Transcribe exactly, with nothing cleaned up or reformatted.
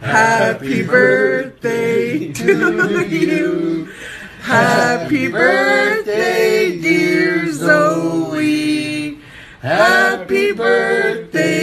Happy birthday to you. Happy birthday, dear Zoe. Happy birthday.